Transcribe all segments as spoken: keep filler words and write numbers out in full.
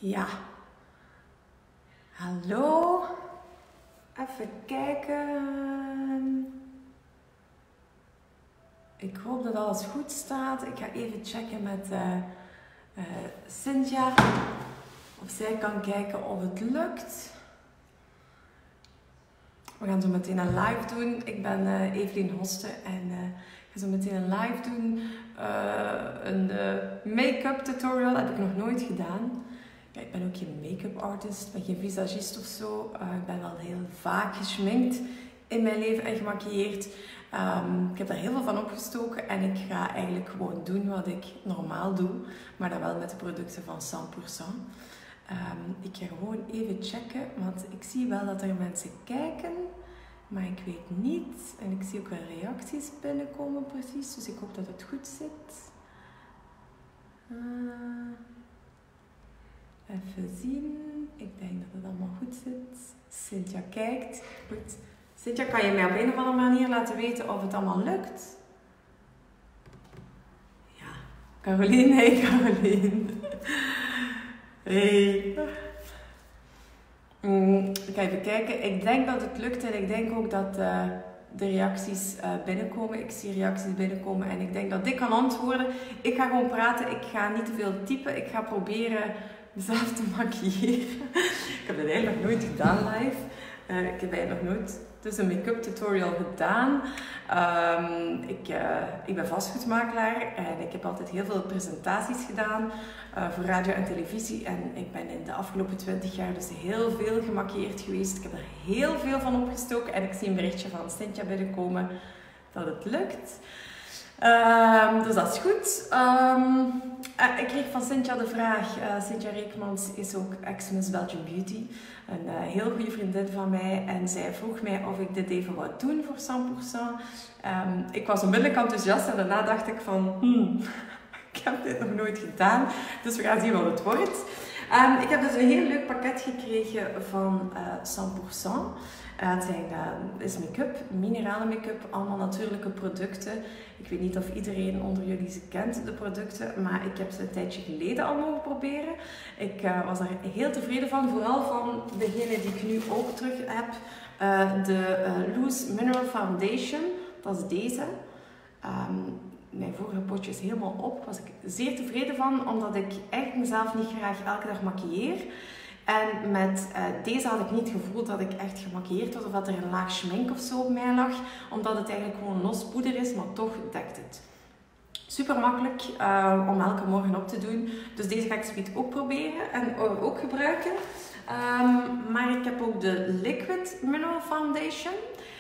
Ja. Hallo. Even kijken. Ik hoop dat alles goed staat. Ik ga even checken met uh, uh, Cynthia. Of zij kan kijken of het lukt. We gaan zo meteen een live doen. Ik ben uh, Evelien Hoste en uh, ik ga zo meteen een live doen. Uh, een uh, make-up tutorial heb ik nog nooit gedaan. Ja, ik ben ook geen make-up artist, ik ben geen visagist of zo. Uh, ik ben wel heel vaak geschminkt in mijn leven en gemaquilleerd. Um, ik heb daar heel veel van opgestoken en ik ga eigenlijk gewoon doen wat ik normaal doe. Maar dan wel met de producten van cent pour cent. Um, ik ga gewoon even checken, want ik zie wel dat er mensen kijken. Maar ik weet niet. En ik zie ook wel reacties binnenkomen precies. Dus ik hoop dat het goed zit. Uh, even zien. Ik denk dat het allemaal goed zit. Cynthia kijkt. Goed. Cynthia, kan je mij op een of andere manier laten weten of het allemaal lukt? Ja. Caroline, hey Caroline. Hey. Mm, ik ga even kijken. Ik denk dat het lukt en ik denk ook dat uh, de reacties uh, binnenkomen. Ik zie reacties binnenkomen en ik denk dat ik kan antwoorden. Ik ga gewoon praten. Ik ga niet te veel typen. Ik ga proberen mezelf te maquilleren. Ik heb dat eigenlijk nog nooit gedaan live. Uh, ik heb eigenlijk nog nooit dus een make-up tutorial gedaan. Um, ik, uh, ik ben vastgoedmakelaar en ik heb altijd heel veel presentaties gedaan uh, voor radio en televisie. En ik ben in de afgelopen twintig jaar dus heel veel gemaquilleerd geweest. Ik heb er heel veel van opgestoken en ik zie een berichtje van Cynthia binnenkomen dat het lukt. Um, dus dat is goed. Um, uh, ik kreeg van Cynthia de vraag. Uh, Cynthia Reekmans is ook ex-Miss Belgium Beauty. Een uh, heel goede vriendin van mij. En zij vroeg mij of ik dit even wou doen voor cent pour cent. Um, ik was onmiddellijk enthousiast en daarna dacht ik van... Hmm, ik heb dit nog nooit gedaan. Dus we gaan zien wat het wordt. Um, ik heb dus een heel leuk pakket gekregen van uh, cent pour cent. Uh, het zijn, uh, is make-up, minerale make-up, allemaal natuurlijke producten. Ik weet niet of iedereen onder jullie ze kent, de producten, maar ik heb ze een tijdje geleden al mogen proberen. Ik uh, was er heel tevreden van, vooral van degene die ik nu ook terug heb. Uh, de uh, Loose Mineral Foundation, dat is deze. Um, mijn vorige potje is helemaal op, daar was ik zeer tevreden van, omdat ik echt mezelf niet graag elke dag maquilleer. En met uh, deze had ik niet het gevoel dat ik echt gemaquilleerd was of dat er een laag schmink of zo op mij lag. Omdat het eigenlijk gewoon los poeder is, maar toch dekt het. Super makkelijk uh, om elke morgen op te doen. Dus deze ga ik zoiets ook proberen en ook gebruiken. Um, maar ik heb ook de Liquid Mineral Foundation.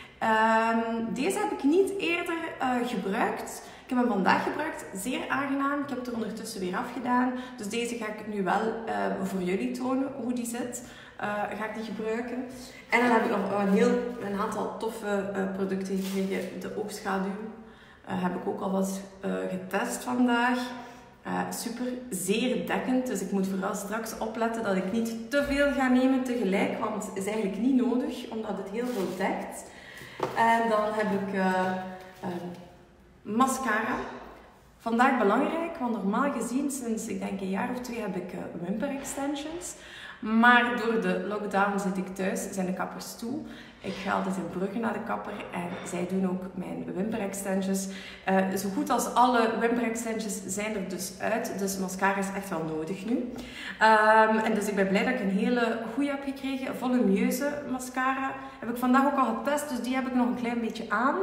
Um, deze heb ik niet eerder uh, gebruikt. Ik heb hem vandaag gebruikt, zeer aangenaam. Ik heb het er ondertussen weer afgedaan. Dus deze ga ik nu wel uh, voor jullie tonen hoe die zit. Uh, ga ik die gebruiken. En dan heb ik nog een, heel, een aantal toffe uh, producten gekregen. De oogschaduw uh, heb ik ook al wat uh, getest vandaag. Uh, super, zeer dekkend. Dus ik moet vooral straks opletten dat ik niet te veel ga nemen tegelijk. Want het is eigenlijk niet nodig, omdat het heel veel dekt. En dan heb ik... Uh, uh, mascara. Vandaag belangrijk, want normaal gezien sinds ik denk een jaar of twee heb ik uh, wimper extensions. Maar door de lockdown zit ik thuis, zijn de kappers toe. Ik ga altijd in Brugge naar de kapper en zij doen ook mijn wimper extensions. Uh, zo goed als alle wimper extensions zijn er dus uit, dus mascara is echt wel nodig nu. Um, en dus ik ben blij dat ik een hele goede heb gekregen, een volumieuze mascara. Heb ik vandaag ook al getest, dus die heb ik nog een klein beetje aan.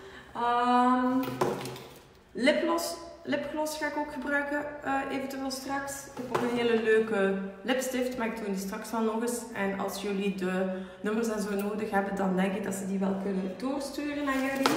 Um, lipgloss, lipgloss ga ik ook gebruiken, uh, eventueel straks. Ik heb ook een hele leuke lipstift, maar ik doe die straks wel nog eens. En als jullie de nummers en zo nodig hebben, dan denk ik dat ze die wel kunnen doorsturen naar jullie.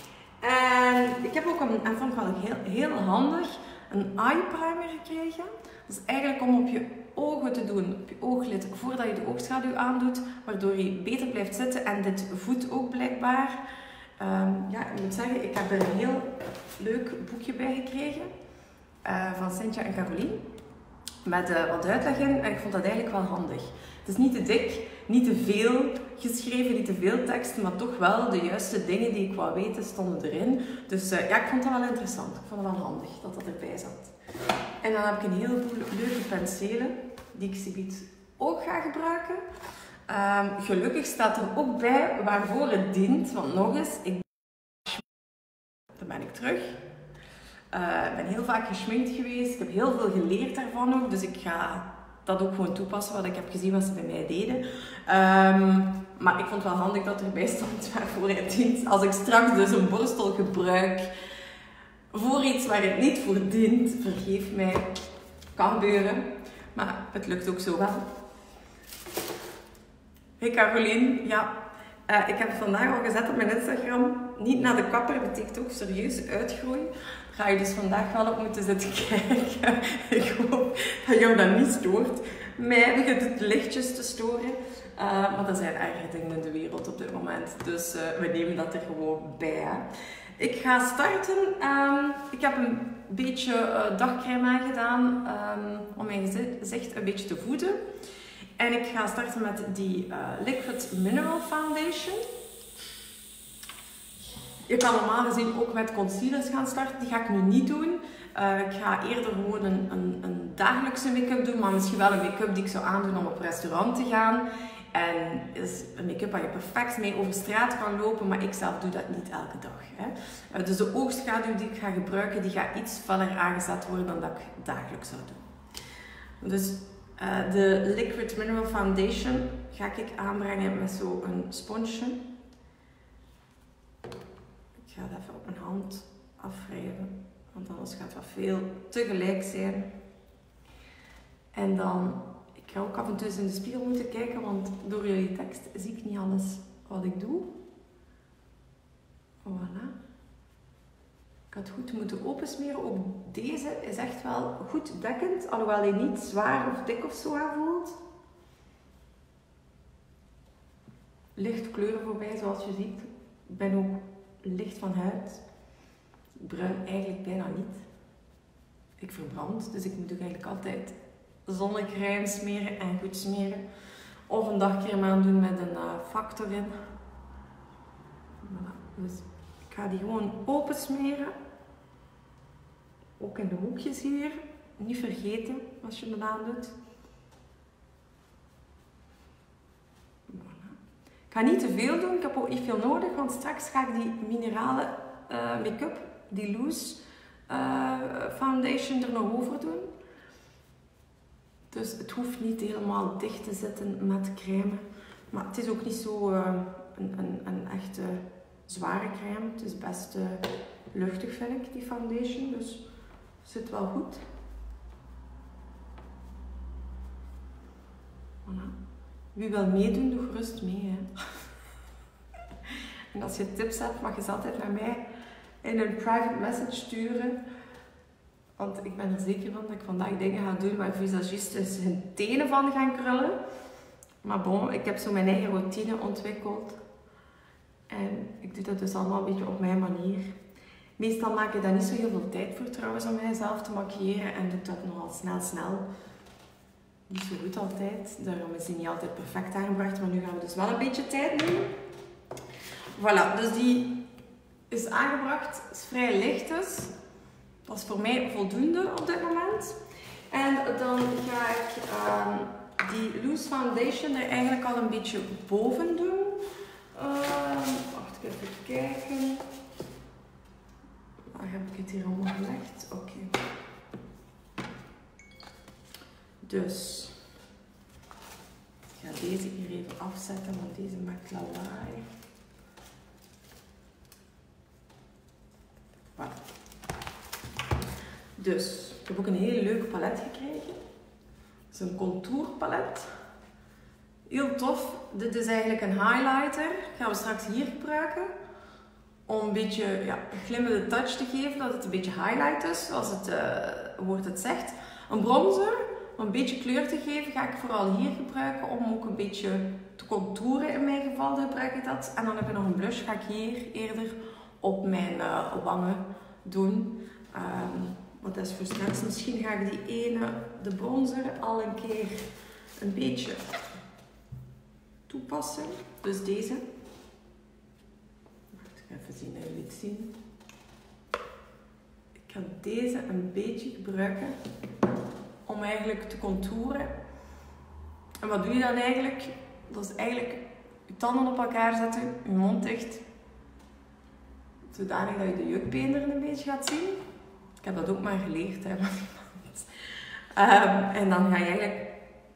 En ik heb ook een, en vond ik wel heel, heel handig, een eye primer gekregen. Dat is eigenlijk om op je ogen te doen, op je ooglid, voordat je de oogschaduw aandoet, waardoor je beter blijft zitten. En dit voedt ook blijkbaar. Um, ja, ik moet zeggen, ik heb er een heel leuk boekje bij gekregen uh, van Cynthia en Caroline met uh, wat uitleg in en ik vond dat eigenlijk wel handig. Het is niet te dik, niet te veel geschreven, niet te veel tekst, maar toch wel de juiste dingen die ik wou weten stonden erin. Dus uh, ja, ik vond dat wel interessant. Ik vond het wel handig dat dat erbij zat. En dan heb ik een heleboel leuke penselen. die ik zoiets ook ga gebruiken. Um, gelukkig staat er ook bij waarvoor het dient. Want nog eens, ik dan ben ik terug. Uh, ik ben heel vaak geschminkt geweest. Ik heb heel veel geleerd daarvan ook. Dus ik ga dat ook gewoon toepassen, wat ik heb gezien wat ze bij mij deden. Um, maar ik vond het wel handig dat erbij stond waarvoor het dient. Als ik straks dus een borstel gebruik voor iets waar het niet voor dient, vergeef mij. Kan gebeuren. Maar het lukt ook zo wel. Hey Caroline, ja, uh, ik heb vandaag al gezet op mijn Instagram, niet naar de kapper, betekent ook serieus uitgroei. Daar ga je dus vandaag wel op moeten zitten kijken. Ik hoop dat jou dat niet stoort. Mij begint het lichtjes te storen, uh, maar er zijn erger dingen in de wereld op dit moment, dus uh, we nemen dat er gewoon bij. Hè. Ik ga starten, um, ik heb een beetje uh, dagcrème aangedaan um, om mijn gezicht een beetje te voeden. En ik ga starten met die uh, Liquid Mineral Foundation. Je kan normaal gezien ook met concealers gaan starten. Die ga ik nu niet doen. Uh, ik ga eerder gewoon een, een, een dagelijkse make-up doen. Maar misschien wel een make-up die ik zou aandoen om op restaurant te gaan. En is een make-up waar je perfect mee over straat kan lopen. Maar ik zelf doe dat niet elke dag. Hè. Uh, dus de oogschaduw die ik ga gebruiken, die gaat iets feller aangezet worden dan dat ik dagelijks zou doen. Dus Uh, de Liquid Mineral Foundation ga ik aanbrengen met zo'n sponsje. Ik ga het even op mijn hand afwrijven, want anders gaat het wat veel tegelijk zijn. En dan, ik ga ook af en toe eens in de spiegel moeten kijken, want door jullie tekst zie ik niet alles wat ik doe. Voilà. Ik had goed moeten opensmeren. Ook deze is echt wel goed dekkend, alhoewel hij niet zwaar of dik of zo aanvoelt. Licht kleuren voorbij, zoals je ziet. Ik ben ook licht van huid. Bruin eigenlijk bijna niet. Ik verbrand, dus ik moet ook eigenlijk altijd zonnecrème smeren en goed smeren. Of een dagcrème aandoen met een uh, factor in. Voilà. Dus ik ga die gewoon open smeren. Ook in de hoekjes hier. Niet vergeten als je het aandoet. Voilà. Ik ga niet te veel doen. Ik heb ook niet veel nodig. Want straks ga ik die mineralen uh, make-up, die loose uh, foundation er nog over doen. Dus het hoeft niet helemaal dicht te zitten met crème. Maar het is ook niet zo uh, een, een, een echte zware crème. Het is best uh, luchtig, vind ik, die foundation. Dus het zit wel goed. Voilà. Wie wil meedoen, doe gerust mee. Hè. En als je tips hebt, mag je ze altijd naar mij in een private message sturen. Want ik ben er zeker van dat ik vandaag dingen ga doen waar visagisten hun tenen van gaan krullen. Maar bon, ik heb zo mijn eigen routine ontwikkeld. En ik doe dat dus allemaal een beetje op mijn manier. Meestal maak ik daar niet zo heel veel tijd voor trouwens om mijzelf te maquilleren. En doe ik dat nogal snel snel. Niet zo goed altijd. Daarom is die niet altijd perfect aangebracht. Maar nu gaan we dus wel een beetje tijd nemen. Voilà, dus die is aangebracht. Het is vrij licht dus. Dat is voor mij voldoende op dit moment. En dan ga ik um, die loose foundation er eigenlijk al een beetje boven doen. Uh, wacht even kijken. Waar heb ik het hier allemaal gelegd? Oké. Okay. Dus ik ga deze hier even afzetten, want deze maakt lawaai. Voilà. Dus ik heb ook een hele leuke palet gekregen. Het is een contourpalet. Heel tof. Dit is eigenlijk een highlighter. Gaan we straks hier gebruiken. Om een beetje ja, een glimmende touch te geven. Dat het een beetje highlight is, zoals het uh, woord het zegt. Een bronzer. Om een beetje kleur te geven ga ik vooral hier gebruiken. Om ook een beetje te contouren in mijn geval gebruik ik dat. En dan heb ik nog een blush. Ga ik hier eerder op mijn uh, wangen doen. Um, wat is voor straks. Misschien ga ik die ene, de bronzer, al een keer een beetje toepassen. Dus deze. Even zien dat jullie het zien. Ik ga deze een beetje gebruiken om eigenlijk te contouren. En wat doe je dan eigenlijk? Dat is eigenlijk je tanden op elkaar zetten, je mond dicht. Zodanig dat je de jukbeenderen een beetje gaat zien. Ik heb dat ook maar geleerd, hè, van iemand. Um, en dan ga je eigenlijk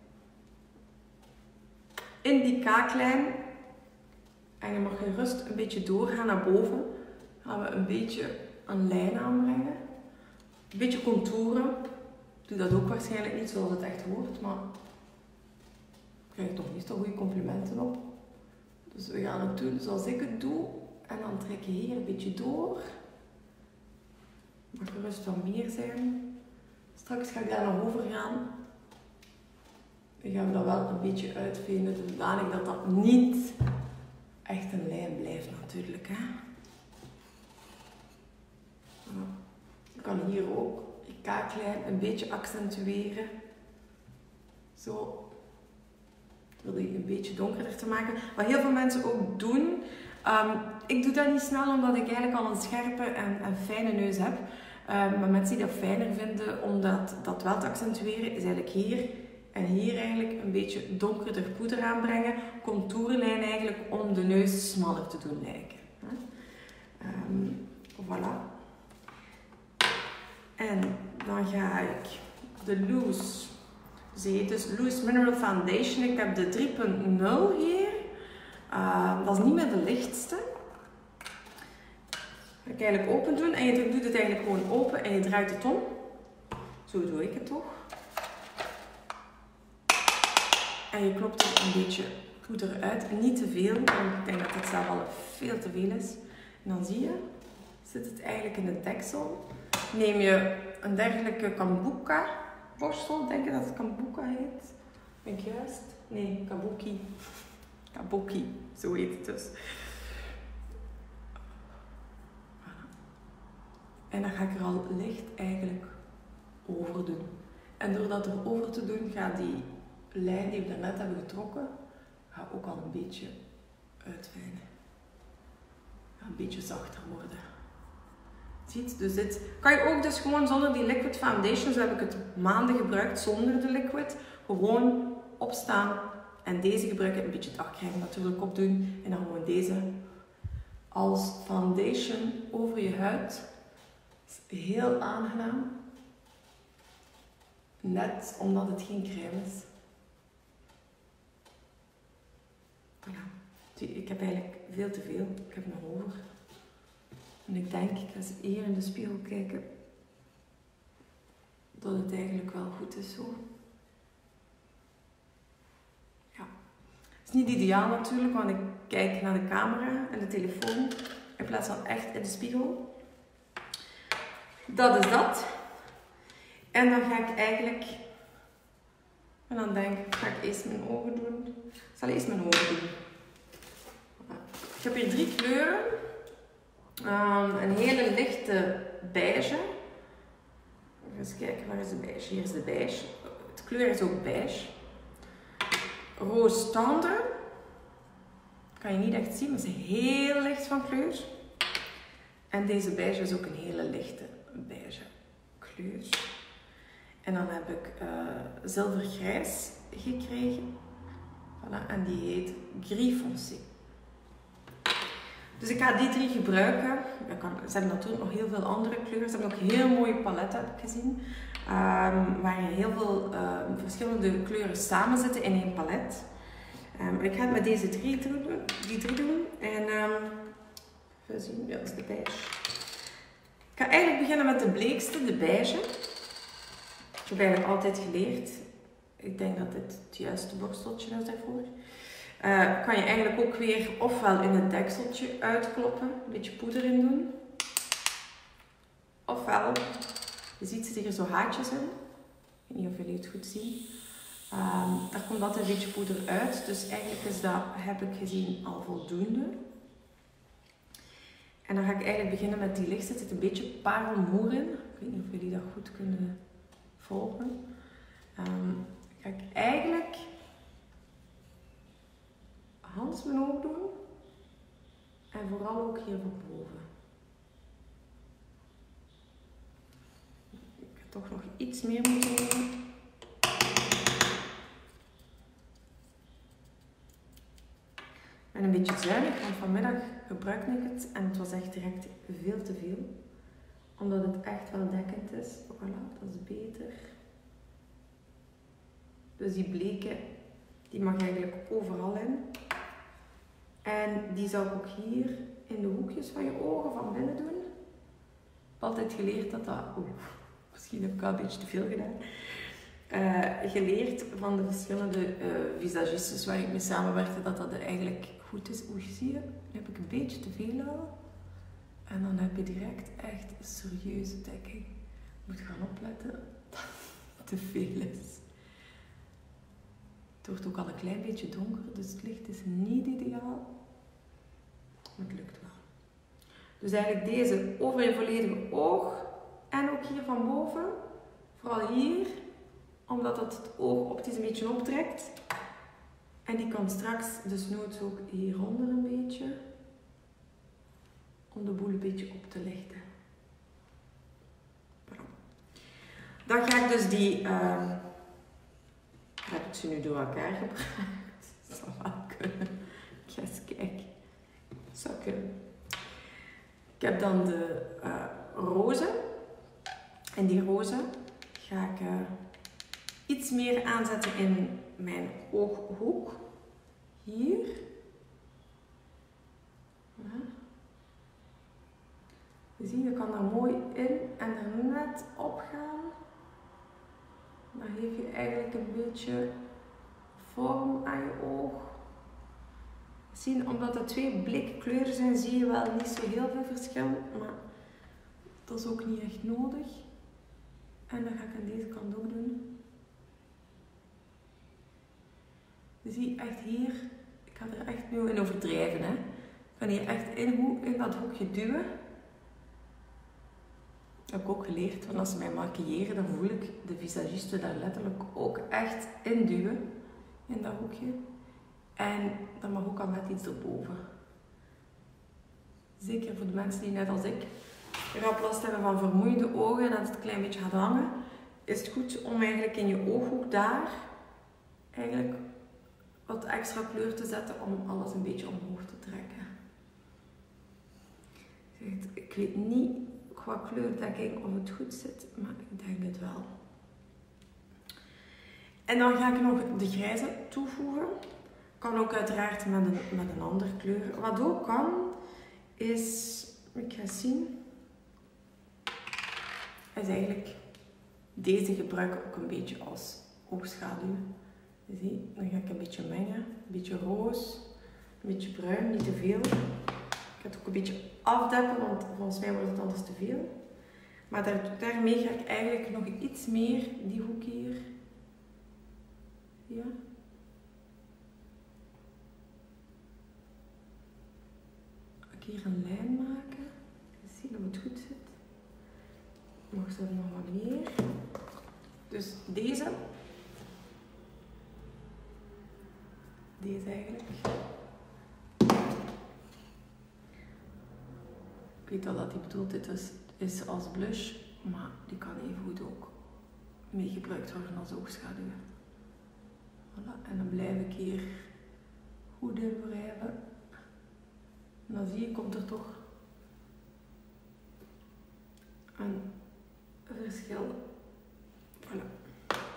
in die kaaklijn, en je mag gerust een beetje doorgaan naar boven, gaan we een beetje een lijn aanbrengen. Een beetje contouren. Ik doe dat ook waarschijnlijk niet zoals het echt hoort, maar ik krijg toch niet zo goede complimenten op. Dus we gaan het doen zoals ik het doe. En dan trek je hier een beetje door. Mag gerust wat meer zijn. Straks ga ik daar nog over gaan. Dan gaan we dat wel een beetje uitvenen, zodanig dat dat niet echt een lijn blijft natuurlijk. Hè? Je kan hier ook je kaaklijn een beetje accentueren. Zo. Wil die een beetje donkerder te maken. Wat heel veel mensen ook doen. Um, ik doe dat niet snel omdat ik eigenlijk al een scherpe en, en fijne neus heb. Um, maar mensen die dat fijner vinden om dat, dat wel te accentueren, is eigenlijk hier en hier eigenlijk een beetje donkerder poeder aanbrengen. Contourenlijn eigenlijk om de neus smaller te doen lijken. Um, voilà. En dan ga ik de Loose, ze heet dus Loose Mineral Foundation. Ik heb de drie punt nul hier. Uh, dat is niet meer de lichtste. Dat ga ik eigenlijk open doen en je doet het eigenlijk gewoon open en je draait het om. Zo doe ik het toch. En je klopt er een beetje poeder uit. Niet te veel, want ik denk dat het zelf al veel te veel is. En dan zie je, zit het eigenlijk in het deksel. Neem je een dergelijke Kombucha borstel, denk je dat het Kombucha heet? Ben ik juist? Nee, Kabuki. Kabuki, zo heet het dus. En dan ga ik er al licht eigenlijk over doen. En door dat erover te doen, gaat die lijn die we daarnet hebben getrokken, gaat ook al een beetje uitwijnen. Gaat een beetje zachter worden. Ziet, dus dit kan je ook dus gewoon zonder die liquid foundation, zo heb ik het maanden gebruikt zonder de liquid, gewoon opstaan en deze gebruiken, een beetje dagcrème natuurlijk opdoen en dan gewoon deze als foundation over je huid. Dat is heel aangenaam, net omdat het geen crème is. Voilà. Ik heb eigenlijk veel te veel, ik heb nog over. En ik denk, ik ga eens hier in de spiegel kijken, dat het eigenlijk wel goed is zo. Ja. Het is niet ideaal natuurlijk, want ik kijk naar de camera en de telefoon in plaats van echt in de spiegel. Dat is dat. En dan ga ik eigenlijk, en dan denk ik, ga ik eerst mijn ogen doen. Ik zal eerst mijn ogen doen. Ik heb hier drie kleuren. Um, een hele lichte beige. Eens kijken, waar is de beige? Hier is de beige. De kleur is ook beige. Roze tendre. Kan je niet echt zien, maar ze is heel licht van kleur. En deze beige is ook een hele lichte beige kleur. En dan heb ik uh, zilvergrijs gekregen. Voilà, en die heet Gris Foncé. Dus ik ga die drie gebruiken. Kan, ze hebben natuurlijk nog heel veel andere kleuren. Ze hebben ook heel mooie paletten, heb ik gezien. Um, waar heel veel uh, verschillende kleuren samen zitten in één palet. Um, ik ga het met deze drie doen. Die drie doen. En um, even zien, ja, dat is de beige. Ik ga eigenlijk beginnen met de bleekste, de beige. Ik heb eigenlijk altijd geleerd. Ik denk dat dit het juiste borsteltje is daarvoor. Uh, kan je eigenlijk ook weer ofwel in het dekseltje uitkloppen, een beetje poeder in doen. Ofwel, je ziet zitten hier zo haartjes in. Ik weet niet of jullie het goed zien. Um, daar komt altijd een beetje poeder uit, dus eigenlijk is dat, heb ik gezien, al voldoende. En dan ga ik eigenlijk beginnen met die lichtste. Er zit een beetje parelmoer in. Ik weet niet of jullie dat goed kunnen volgen. Um, ga ik eigenlijk Hans mijn oog doen en vooral ook hier van boven. Ik ga toch nog iets meer moeten doen. beetje zuinig, want vanmiddag gebruikte ik het en het was echt direct veel te veel. Omdat het echt wel dekkend is. Voilà, dat is beter. Dus die bleke, die mag eigenlijk overal in. En die zou ik ook hier in de hoekjes van je ogen van binnen doen. Ik heb altijd geleerd dat dat... Oeh, misschien heb ik al een beetje te veel gedaan. Uh, geleerd van de verschillende uh, visagistes waar ik mee samenwerkte dat dat eigenlijk goed is. Oeh, zie je? Nu heb ik een beetje te veel al. En dan heb je direct echt een serieuze dekking. Je moet gaan opletten dat het te veel is. Het wordt ook al een klein beetje donker, dus het licht is niet ideaal. Maar het lukt wel. Dus eigenlijk deze over je volledige oog. En ook hier van boven. Vooral hier. Omdat het het oog optisch een beetje optrekt. En die kan straks desnoods ook hieronder een beetje. Om de boel een beetje op te lichten. Dan ga ik dus die... Uh, heb ik ze nu door elkaar gebracht? Dat zou wel kunnen. Ik ga eens kijken. Dat zou kunnen. Ik heb dan de uh, roze. En die roze ga ik uh, iets meer aanzetten in mijn ooghoek. Hier. Ja. Je ziet, je kan er mooi in en er net op gaan. Dan geef je eigenlijk een beetje vorm aan je oog. Zien, omdat het twee bleke kleuren zijn, zie je wel niet zo heel veel verschil. Maar dat is ook niet echt nodig. En dat ga ik aan deze kant ook doen. Je ziet echt hier, ik ga er echt nu in overdrijven. Hè. Ik kan hier echt in, in dat hoekje duwen. Dat heb ik ook geleerd, want als ze mij maquilleren, dan voel ik de visagiste daar letterlijk ook echt induwen. In dat hoekje. En dat mag ook al net iets erboven. Zeker voor de mensen die net als ik rap last hebben van vermoeide ogen en dat het een klein beetje gaat hangen, is het goed om eigenlijk in je ooghoek daar eigenlijk wat extra kleur te zetten om alles een beetje omhoog te trekken. Ik weet niet qua kleurdekking of het goed zit, maar ik denk het wel. En dan ga ik nog de grijze toevoegen. Kan ook uiteraard met een, met een andere kleur. Wat ook kan, is, ik ga zien, is eigenlijk deze gebruiken ook een beetje als oogschaduw. Je ziet, dan ga ik een beetje mengen, een beetje roos, een beetje bruin, niet te veel. Ik ga het ook een beetje afdeppen, want volgens mij wordt het anders te veel. Maar daar, daarmee ga ik eigenlijk nog iets meer die hoek hier. Ja. Ik hier een lijn maken. Zie dat het goed zit. Mag ze er nog wat meer. Dus deze. Deze eigenlijk. Ik weet al dat die bedoeld is, is als blush, maar die kan even goed ook mee gebruikt worden als oogschaduw. Voilà. En dan blijf ik hier goed in wrijven. En dan zie je, komt er toch een verschil. Voilà.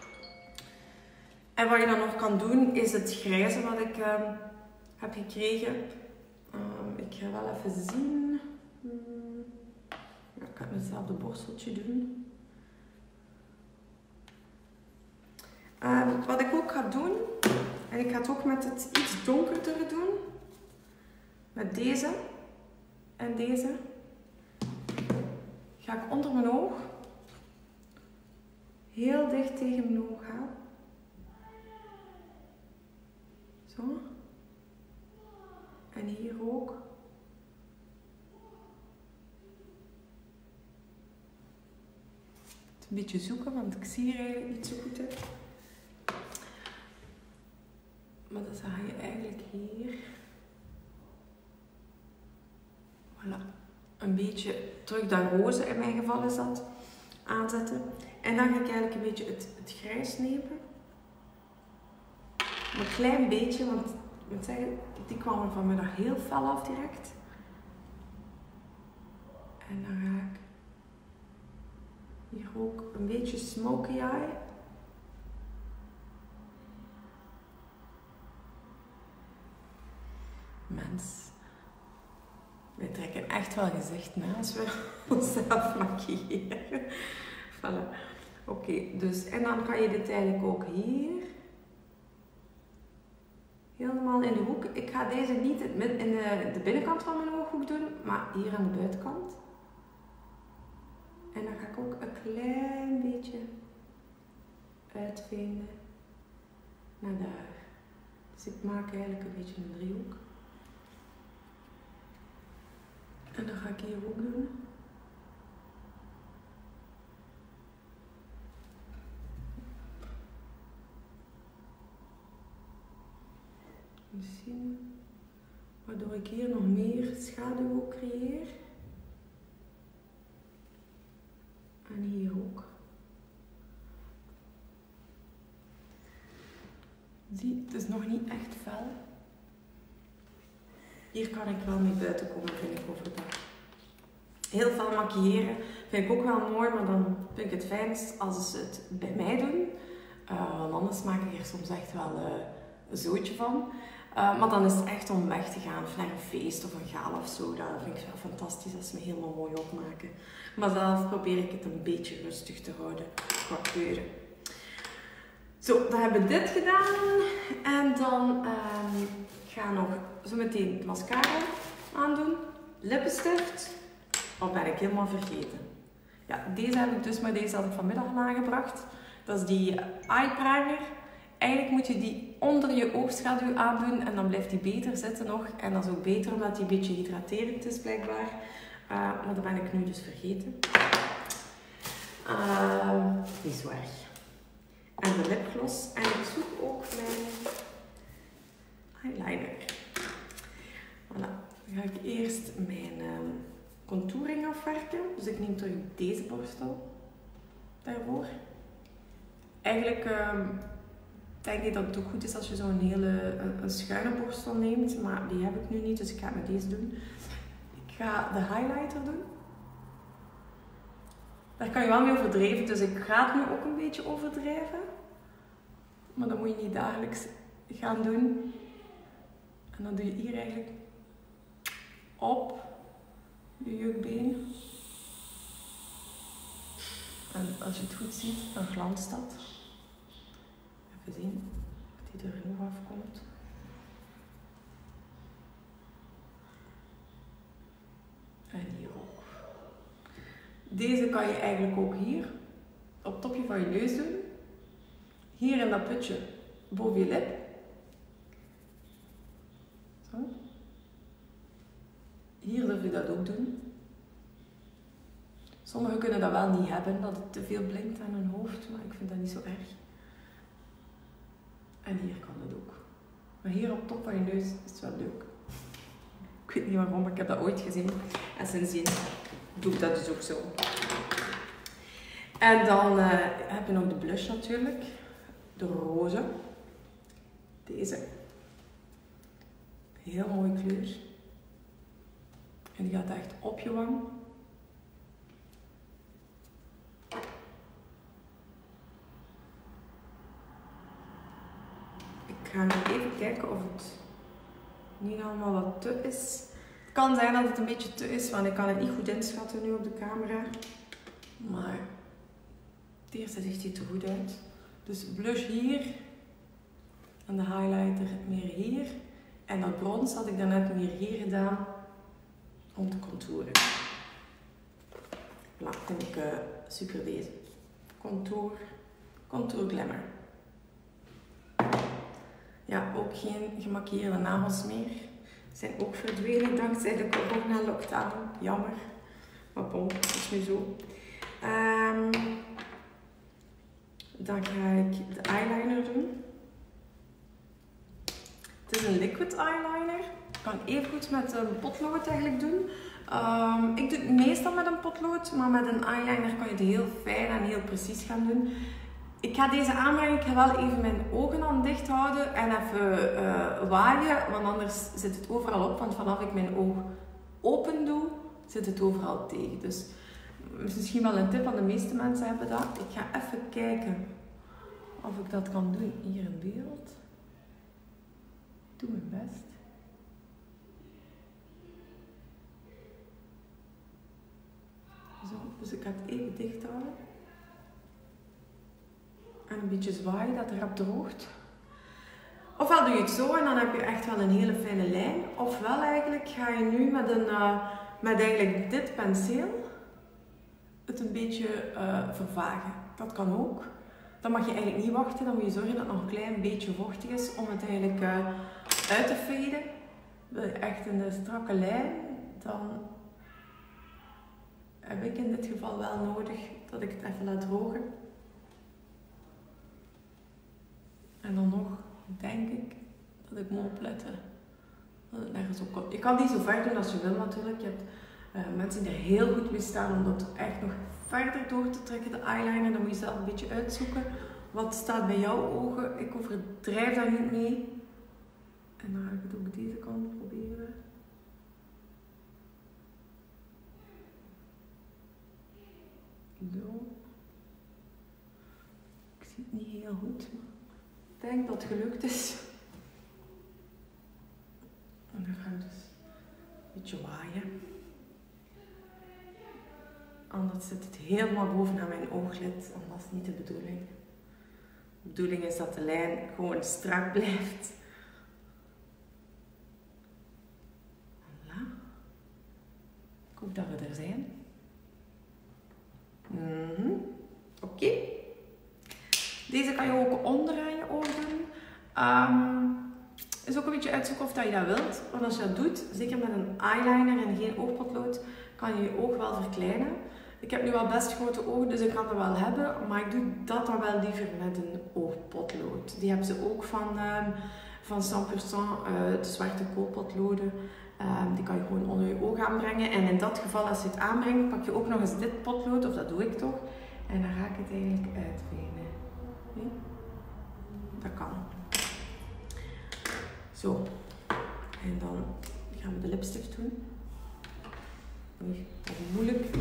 En wat je dan nog kan doen, is het grijze wat ik uh, heb gekregen. Um, ik ga wel even zien. Hmm. Ja, ik ga hetzelfde borsteltje doen. Um, wat ik ook ga doen, en ik ga het ook met het iets donkerder doen. Met deze en deze ga ik onder mijn oog heel dicht tegen mijn oog gaan. Zo. En hier ook. Een beetje zoeken, want ik zie hier eigenlijk niet zo goed uit. Maar dan zag je eigenlijk hier. Voilà. Een beetje terug dat roze in mijn geval is dat aanzetten. En dan ga ik eigenlijk een beetje het, het grijs nemen. Een klein beetje, want ik moet zeggen, Die kwam er vanmiddag heel fel af direct. En dan ga ik hier ook een beetje smoky eye. Mens, wij trekken echt wel gezichten hè, als we onszelf maquilleren. Voilà. Oké, okay, dus en dan kan je dit eigenlijk ook hier helemaal in de hoek. Ik ga deze niet in de, de binnenkant van mijn ooghoek doen, maar hier aan de buitenkant. En dan ga ik ook een klein beetje uitvenen naar daar. Dus ik maak eigenlijk een beetje een driehoek. En dan ga ik hier ook doen. Zien, waardoor ik hier nog meer schaduw ook creëer. En hier ook. Zie, het is nog niet echt fel. Hier kan ik wel mee buiten komen, vind ik, overdag. Heel veel maquilleren vind ik ook wel mooi, maar dan vind ik het fijnst als ze het bij mij doen. Uh, want anders maak ik er soms echt wel uh, een zootje van. Uh, maar dan is het echt om weg te gaan, of naar een feest of een gala of zo. Dat vind ik wel fantastisch als ze me helemaal mooi opmaken. Maar zelf probeer ik het een beetje rustig te houden qua kleuren. Zo, dan hebben we dit gedaan. En dan um, ga ik nog zo meteen mascara aandoen. Lippenstift. Of ben ik helemaal vergeten. Ja, deze heb ik dus, maar deze had ik vanmiddag al aangebracht. Dat is die eye primer. Eigenlijk moet je die onder je oogschaduw aandoen en dan blijft die beter zitten nog. En dat is ook beter omdat die een beetje hydraterend is blijkbaar. Uh, maar dat ben ik nu dus vergeten. Uh, niet zo erg. En de lipgloss. En ik zoek ook mijn eyeliner. Voilà. Dan ga ik eerst mijn um, contouring afwerken. Dus ik neem terug deze borstel daarvoor. Eigenlijk um, denk ik dat het ook goed is als je zo'n hele een, een schuine borstel neemt. Maar die heb ik nu niet, dus ik ga het met deze doen. Ik ga de highlighter doen. Daar kan je wel mee overdrijven, dus ik ga het nu ook een beetje overdrijven. Maar dat moet je niet dagelijks gaan doen. En dan doe je hier eigenlijk op je jukbeen. En als je het goed ziet, dan glanst dat. Even zien of die er genoeg afkomt. En hier ook. Deze kan je eigenlijk ook hier op het topje van je neus doen. Hier in dat putje boven je lip. Zo. Hier durf je dat ook doen. Sommigen kunnen dat wel niet hebben, dat het te veel blinkt aan hun hoofd, maar ik vind dat niet zo erg. En hier kan dat ook. Maar hier op het top van je neus is het wel leuk. Ik weet niet waarom, maar ik heb dat ooit gezien. En sindsdien doe ik dat dus ook zo. En dan uh, heb je nog de blush natuurlijk. De roze. Deze. Heel mooie kleur. En die gaat echt op je wang. Ik ga nu even kijken of het niet allemaal wat te is. Het kan zijn dat het een beetje te is, want ik kan het niet goed inschatten nu op de camera. Maar het eerste ziet er goed uit. Dus blush hier. En de highlighter meer hier. En dat brons had ik daarnet meer hier gedaan. Om te contouren. Voilà, vind ik uh, super deze. Contour. Contour Glamour. Ja, ook geen gemaquilleerde nagels meer. Zijn ook verdwenen dankzij de corona-lockdown. Jammer. Maar bon, dat is nu zo. Um, dan ga ik de eyeliner doen. Het is een liquid eyeliner. Ik kan even goed met een potlood eigenlijk doen. Um, ik doe het meestal met een potlood, maar met een eyeliner kan je het heel fijn en heel precies gaan doen. Ik ga deze aanbrengen. Ik ga wel even mijn ogen aan dicht houden en even uh, waaien, want anders zit het overal op. Want vanaf ik mijn oog open doe, zit het overal tegen. Dus misschien wel een tip, want de meeste mensen hebben dat. Ik ga even kijken of ik dat kan doen hier in beeld. Ik doe mijn best. Zo, dus ik ga het even dicht houden. En een beetje zwaaien dat het erop droogt. Ofwel doe je het zo en dan heb je echt wel een hele fijne lijn. Ofwel eigenlijk ga je nu met, een, uh, met eigenlijk dit penseel het een beetje uh, vervagen. Dat kan ook. Dan mag je eigenlijk niet wachten. Dan moet je zorgen dat het nog een klein beetje vochtig is om het eigenlijk uh, uit te faden. Wil je echt een strakke lijn, dan heb ik in dit geval wel nodig dat ik het even laat drogen. En dan nog denk ik dat ik moet opletten dat het nergens op komt. Je kan die zo ver doen als je wil natuurlijk. Je hebt uh, mensen die er heel goed mee staan om dat echt nog verder door te trekken, de eyeliner. Dan moet je zelf een beetje uitzoeken. Wat staat bij jouw ogen? Ik overdrijf daar niet mee. En dan ga ik het ook deze kant proberen. Zo. Ik zie het niet heel goed, maar ik denk dat het gelukt is. En dan ga ik dus een beetje waaien. Anders zit het helemaal bovenaan mijn ooglid en dat is niet de bedoeling. De bedoeling is dat de lijn gewoon strak blijft. Voilà. Ik hoop dat we er zijn. Mm-hmm. Oké. Okay. Deze kan je ook onderaan je oog doen. Um, is ook een beetje uitzoeken of dat je dat wilt. Want als je dat doet, zeker met een eyeliner en geen oogpotlood, kan je je oog wel verkleinen. Ik heb nu wel best grote ogen, dus ik kan dat wel hebben. Maar ik doe dat dan wel liever met een oogpotlood. Die hebben ze ook van, um, van cent procent uh, de zwarte koolpotloden. Um, die kan je gewoon onder je oog aanbrengen. En in dat geval, als je het aanbrengt, pak je ook nog eens dit potlood. Of dat doe ik toch. En dan ga ik het eigenlijk uitvegen. Nee? Dat kan. Zo. En dan gaan we de lipstift doen. Oei, dat is moeilijk.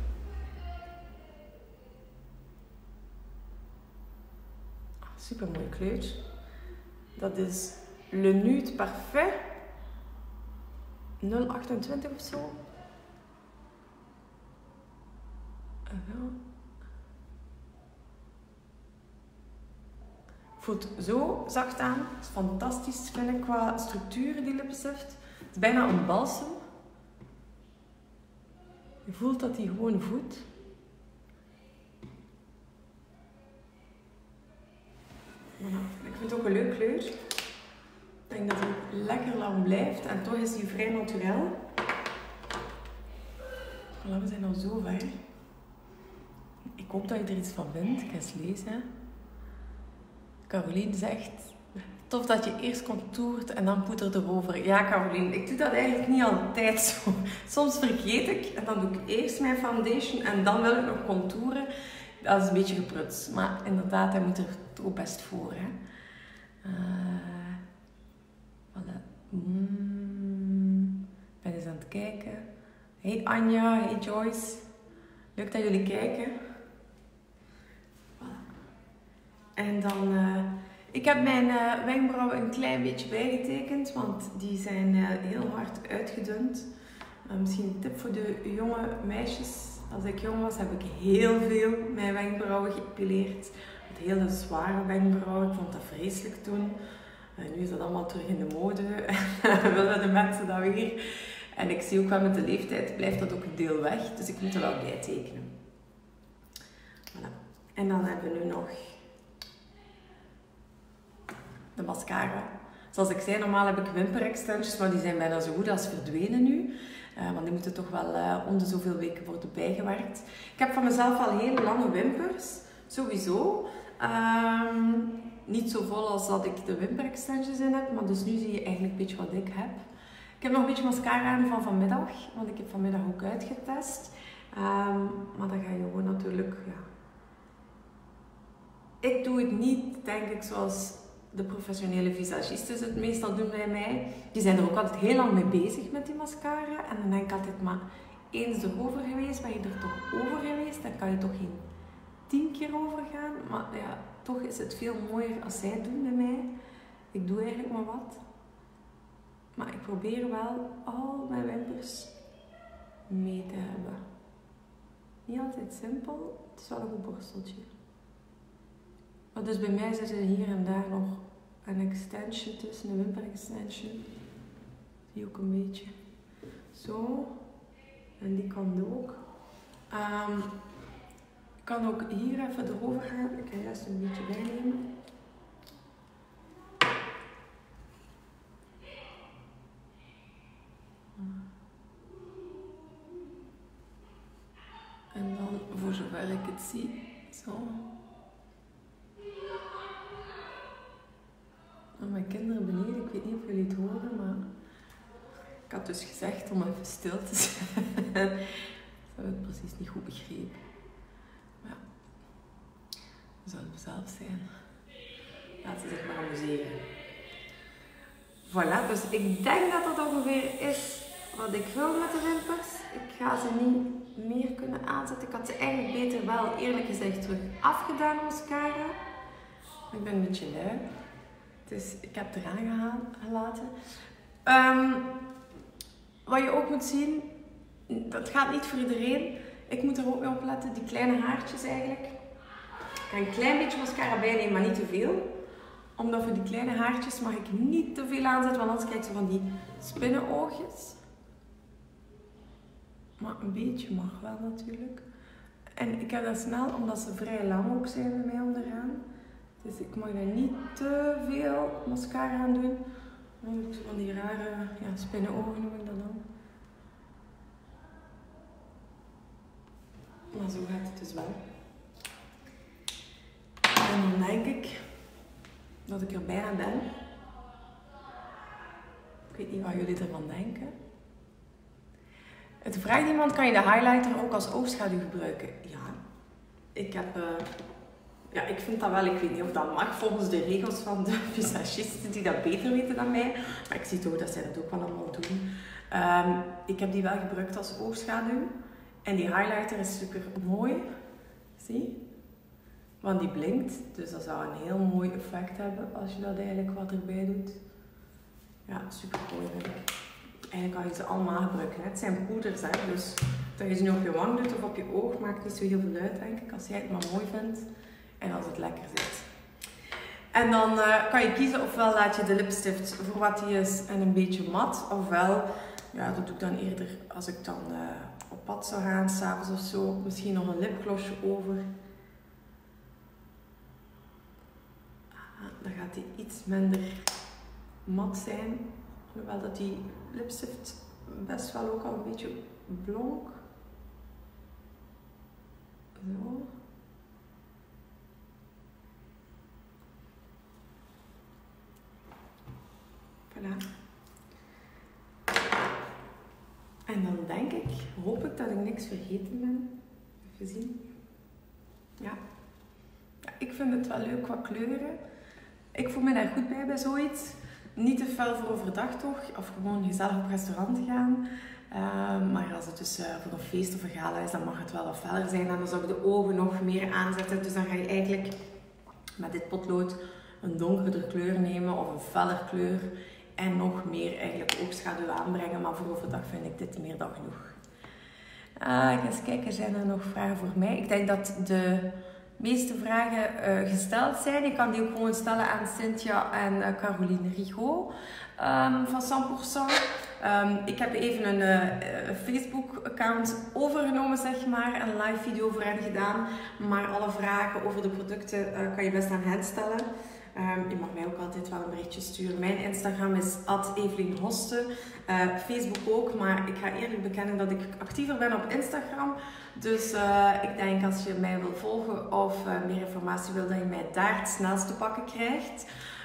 Ah, super mooi kleur. Dat is Le Nude Parfait. nul achtentwintig of zo. Uh-huh. Voelt zo zacht aan. Het is fantastisch, vind ik, qua structuur, die lipstift. Het is bijna een balsem. Je voelt dat die gewoon voedt. Voilà. Ik vind het ook een leuk kleur. Ik denk dat hij lekker lang blijft en toch is hij vrij naturel. Voilà, we zijn al zo ver. Ik hoop dat je er iets van vindt. Ik ga eens lezen. Caroline zegt, tof dat je eerst contourt en dan poeder erover. Ja, Caroline, ik doe dat eigenlijk niet altijd zo. Soms vergeet ik en dan doe ik eerst mijn foundation en dan wil ik nog contouren. Dat is een beetje gepruts, maar inderdaad, hij moet er ook best voor. Hè. Uh, voilà. mm, ik ben eens aan het kijken. Hey Anja, hey Joyce. Leuk dat jullie kijken. En dan, uh, ik heb mijn uh, wenkbrauwen een klein beetje bijgetekend, want die zijn uh, heel hard uitgedund. Uh, misschien een tip voor de jonge meisjes. Als ik jong was, heb ik heel veel mijn wenkbrauwen geëpileerd. Met hele zware wenkbrauwen, ik vond dat vreselijk toen. Uh, nu is dat allemaal terug in de mode en willen de mensen dat weer. En ik zie ook wel met de leeftijd blijft dat ook een deel weg, dus ik moet er wel bij tekenen. Voilà. En dan hebben we nu nog de mascara. Zoals ik zei, normaal heb ik wimperextensions, maar die zijn bijna zo goed als verdwenen nu. Uh, want die moeten toch wel uh, om de zoveel weken worden bijgewerkt. Ik heb van mezelf al hele lange wimpers, sowieso. Um, niet zo vol als dat ik de wimperextensions in heb, maar dus nu zie je eigenlijk een beetje wat ik heb. Ik heb nog een beetje mascara aan van vanmiddag, want ik heb vanmiddag ook uitgetest. Um, maar dan ga je gewoon natuurlijk, ja, ik doe het niet, denk ik, zoals de professionele visagisten het meestal doen bij mij. Die zijn er ook altijd heel lang mee bezig met die mascara. En dan denk ik altijd, maar eens erover geweest, ben je er toch over geweest? Dan kan je toch geen tien keer over gaan. Maar ja, toch is het veel mooier als zij het doen bij mij. Ik doe eigenlijk maar wat. Maar ik probeer wel al mijn wimpers mee te hebben. Niet altijd simpel, het is wel een goed borsteltje. Maar dus bij mij zit er hier en daar nog een extension tussen, een wimper extension. Zie je ook een beetje. Zo. En die kant ook. Um, ik kan ook hier even erover gaan. Ik ga juist een beetje bijnemen. En dan, voor zover ik het zie, zo. En mijn kinderen beneden, ik weet niet of jullie het horen, maar ik had dus gezegd om even stil te zijn. Ze hebben het precies niet goed begrepen. Maar ja, we zullen zelf zijn. Laten ze zich maar amuseren. Voilà, dus ik denk dat dat ongeveer is wat ik wil met de wimpers. Ik ga ze niet meer kunnen aanzetten. Ik had ze eigenlijk beter wel, eerlijk gezegd, terug afgedaan, mascara. Ik ben een beetje lui. Dus ik heb het eraan gelaten. Um, wat je ook moet zien, dat gaat niet voor iedereen. Ik moet er ook mee opletten, die kleine haartjes eigenlijk. Ik ga een klein beetje mascara bijnemen, maar niet te veel. Omdat voor die kleine haartjes mag ik niet te veel aanzetten, want anders krijg je van die spinnenoogjes. Maar een beetje mag wel natuurlijk. En ik heb dat snel, omdat ze vrij lang ook zijn bij mij onderaan. Dus ik mag daar niet te veel mascara aan doen. Dan heb ik zo van die rare ja, spinnenogen, noem ik dat dan. Maar zo gaat het dus wel. En dan denk ik dat ik er bijna ben. Ik weet niet wat jullie ervan denken. Het vraagt iemand, kan je de highlighter ook als oogschaduw gebruiken? Ja. Ik heb... Uh, ja, ik vind dat wel. Ik weet niet of dat mag volgens de regels van de visagisten die dat beter weten dan mij. Maar ik zie toch dat zij dat ook wel allemaal doen. Um, ik heb die wel gebruikt als oogschaduw. En die highlighter is super mooi. Zie? Want die blinkt. Dus dat zou een heel mooi effect hebben als je dat eigenlijk wat erbij doet. Ja, super mooi vind ik. Eigenlijk kan je ze allemaal gebruiken. Het zijn poeders, hè? Dus dat je ze nu op je wang doet of op je oog maakt niet zo heel veel uit, denk ik. Als jij het maar mooi vindt en als het lekker zit. En dan uh, kan je kiezen ofwel laat je de lipstift voor wat die is en een beetje mat. Ofwel, ja, dat doe ik dan eerder als ik dan uh, op pad zou gaan, s'avonds of zo. Misschien nog een lipglossje over. Ah, dan gaat die iets minder mat zijn. Hoewel dat die lipstift best wel ook al een beetje blonk. Zo. Voilà. En dan denk ik, hoop ik dat ik niks vergeten ben. Even zien. Ja. Ja, ik vind het wel leuk qua kleuren. Ik voel me daar goed bij bij zoiets. Niet te fel voor overdag toch, of gewoon gezellig op restaurant gaan. Uh, maar als het dus uh, voor een feest of een gala is, dan mag het wel wat feller zijn. En dan zou ik de ogen nog meer aanzetten. Dus dan ga je eigenlijk met dit potlood een donkerder kleur nemen of een feller kleur. En nog meer eigenlijk oogschaduw aanbrengen. Maar voor overdag vind ik dit meer dan genoeg. Uh, ik ga eens kijken, zijn er nog vragen voor mij? Ik denk dat de meeste vragen uh, gesteld zijn. Je kan die ook gewoon stellen aan Cynthia en uh, Caroline Rigaud um, van cent pour cent. Um, ik heb even een uh, Facebook-account overgenomen, zeg maar. Een live video voor hen gedaan. Maar alle vragen over de producten uh, kan je best aan hen stellen. Um, je mag mij ook altijd wel een berichtje sturen. Mijn Instagram is at Evelien Hoste. Uh, Facebook ook, maar ik ga eerlijk bekennen dat ik actiever ben op Instagram. Dus uh, ik denk als je mij wil volgen of uh, meer informatie wil, dat je mij daar het snelst te pakken krijgt.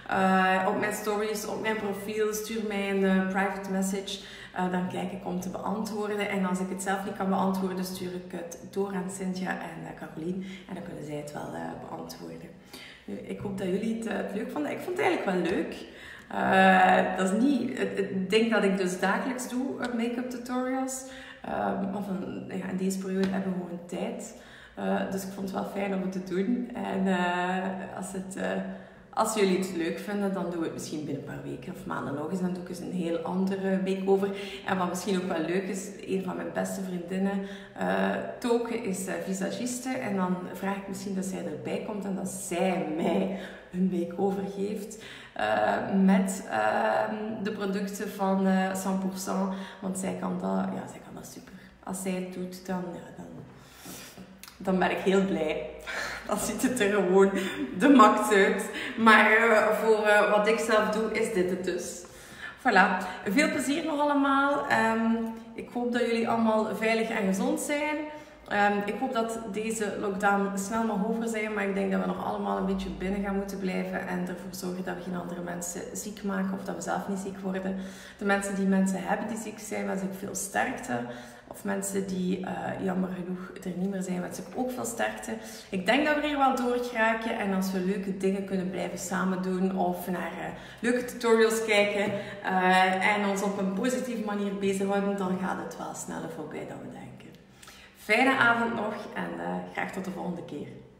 Uh, op mijn stories, op mijn profiel, stuur mij een uh, private message. Uh, dan kijk ik om te beantwoorden. En als ik het zelf niet kan beantwoorden, stuur ik het door aan Cynthia en uh, Caroline. En dan kunnen zij het wel uh, beantwoorden. Nu, ik hoop dat jullie het, uh, het leuk vonden. Ik vond het eigenlijk wel leuk. Uh, dat is niet het, het ding dat ik dus dagelijks doe, make-up tutorials. Uh, maar van, ja, in deze periode hebben we gewoon tijd. Uh, dus ik vond het wel fijn om het te doen. En uh, als, het, uh, als jullie het leuk vinden, dan doen we het misschien binnen een paar weken of maanden nog eens. Dan doe ik eens een heel andere make-over. En wat misschien ook wel leuk is, een van mijn beste vriendinnen, uh, Toke, is uh, visagiste. En dan vraag ik misschien dat zij erbij komt en dat zij mij een make-over geeft. Uh, met uh, de producten van uh, cent pour cent. Want zij kan dat, ja, zij kan dat super. Als zij het doet, dan, ja, dan, dan ben ik heel blij. Dan ziet het er gewoon de max uit. Maar uh, voor uh, wat ik zelf doe, is dit het dus. Voilà. Veel plezier nog allemaal. Um, ik hoop dat jullie allemaal veilig en gezond zijn. Um, ik hoop dat deze lockdown snel mag over zijn, maar ik denk dat we nog allemaal een beetje binnen gaan moeten blijven en ervoor zorgen dat we geen andere mensen ziek maken of dat we zelf niet ziek worden. De mensen die mensen hebben die ziek zijn, wens ik veel sterkte. Of mensen die uh, jammer genoeg er niet meer zijn, wens ik ook veel sterkte. Ik denk dat we hier wel door geraken en als we leuke dingen kunnen blijven samen doen of naar uh, leuke tutorials kijken uh, en ons op een positieve manier bezighouden, dan gaat het wel sneller voorbij dan we denken. Fijne avond nog en uh, graag tot de volgende keer.